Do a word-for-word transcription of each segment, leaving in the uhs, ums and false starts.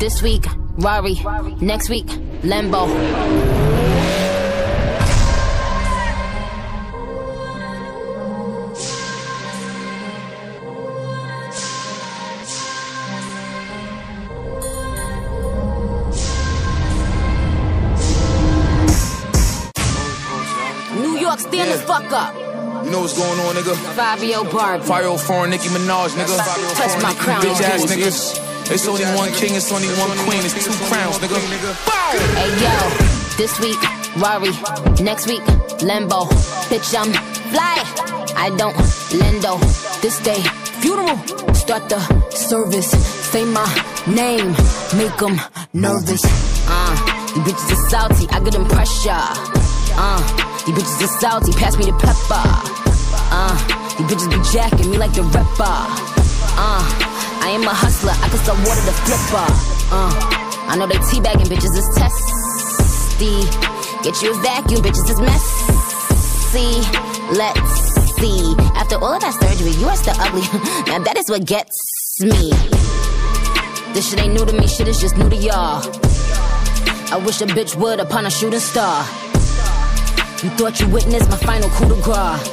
This week, Rari. Next week, Lambo. New York, stand yeah. the fuck up. You know what's going on, nigga? Fabio Barbie. five oh four Nicki Minaj, nigga. Touch my crown, bitch ass niggas. It's only one king, it's only one queen, it's two crowns, nigga. Hey yo, this week, Rari. Next week, Lambo. Bitch, I'm fly. I don't lendo. This day, funeral. Start the service. Say my name. Make them nervous. Uh, you bitches are salty. I get them pressure. Uh, you bitches are salty. Pass me the pepper. Uh, you bitches be jacking me like the rapper. Uh, I am a hustler, I can sell water to flipper. Uh, I know they teabagging, bitches is testy. Get you a vacuum, bitches is messy. Let's see. After all of that surgery, you are still ugly. Now that is what gets me. This shit ain't new to me, shit is just new to y'all. I wish a bitch would upon a shooting star. You thought you witnessed my final coup de grace.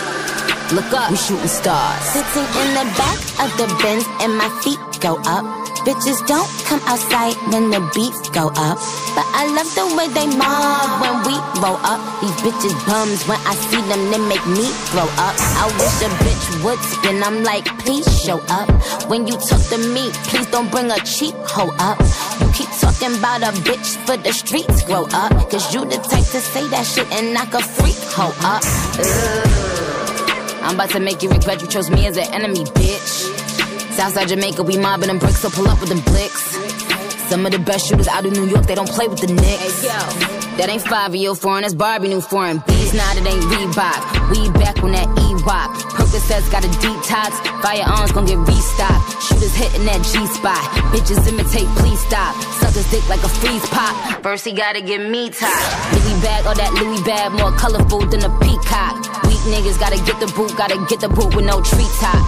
Look up, we shooting stars. Sitting in the back of the Benz and my feet go up. Bitches don't come outside when the beats go up. But I love the way they mob when we roll up. These bitches bums, when I see them, they make me throw up. I wish a bitch would spin, I'm like, please show up. When you talk to me, please don't bring a cheap hoe up. You keep talking about a bitch for the streets, grow up. Cause you the type to say that shit and knock a freak hoe up. Ugh. I'm about to make you regret you chose me as an enemy, bitch. Southside Jamaica, we mobbing them bricks, so pull up with them blicks. Some of the best shooters out of New York, they don't play with the Knicks. Hey, yo. That ain't five oh four, that's Barbie new foreign. Bees, nah, that ain't Reebok. We back on that E-Wop. Percocets got a detox. Firearms gon' get restocked. Shooters hitting that G-spot. Bitches imitate, please stop. Suckers dick like a freeze pop. First he gotta get me top. Louis bag, all that Louis bag, more colorful than a peacock. Weak niggas gotta get the boot, gotta get the boot with no treetop.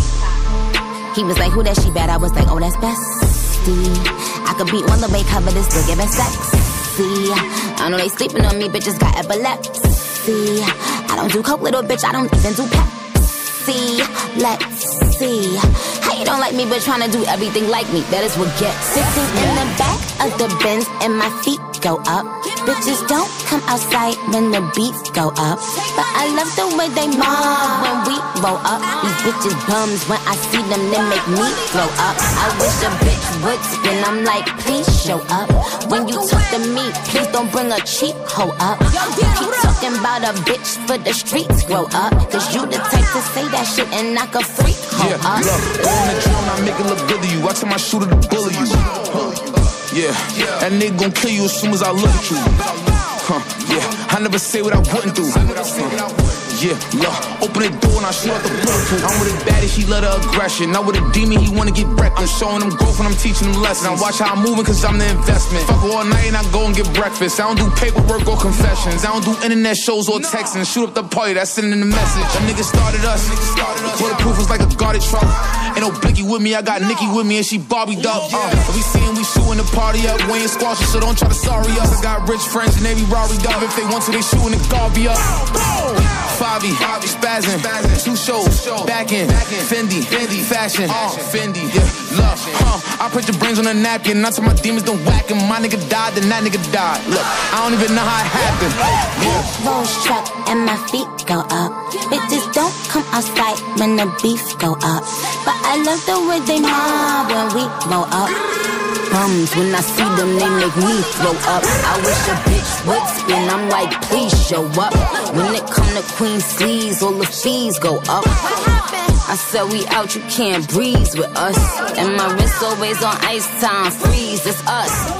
He was like, who that she bad? I was like, oh, that's bestie. I could be on the way, cover this, look at sexy. I know they sleeping on me, bitches got epilepsy. I don't do coke, little bitch, I don't even do Pepsi. Let's see. How you don't like me, but tryna do everything like me? That is what gets. Sitting in the back of the Benz and my feet go up. Bitches don't come outside when the beats go up. But I love the way they mob when we roll up. These bitches bums, when I see them, they make me throw up. I wish a bitch would spin, I'm like, please show up. When you talk to me, please don't bring a cheap hoe up. You keep talking about a bitch for the streets, grow up. Cause you the type to say that shit and knock a freak hoe yeah, up. Look, on the drone, I make it look good to you. I tell my shooter to bully you. Huh. Yeah, that nigga gon' kill you as soon as I look at you. Huh, yeah, I never say what I wouldn't do. Huh. Yeah, look, open the door and I shoot out the bulletproof. I'm with a baddie, she love the aggression. Not with a demon, he wanna get wrecked. I'm showing him growth and I'm teaching him lessons. I watch how I'm moving cause I'm the investment. Fuck all night and I go and get breakfast. I don't do paperwork or confessions. I don't do internet shows or texting. Shoot up the party, that's sending the message. That nigga started us. Bulletproof was like a guarded truck. Ain't no Blicky with me, I got Nicki with me and she Barbie up. Uh, we seeing we shooting the party up. We ain't squashing, so don't try to sorry us. I got rich friends and they be Rari up. If they want to, they shooting the Garvey up. Favi, spazzing, two shows, back in, Fendi, Fendi, fashion, uh, Fendi, yeah, love, huh, I put your brains on a napkin, not till my demons don't whack him, my nigga died, then that nigga died, look, I don't even know how it happened, yeah. Rolls truck and my feet go up, bitches don't come outside when the beef go up, but I love the way they mob when we roll up. Bums, when I see them, they make me throw up. I wish a bitch would spin, I'm like, please show up. When it come to Queen sleeves, all the fees go up. I said we out, you can't breeze with us. And my wrist always on ice time, freeze, it's us.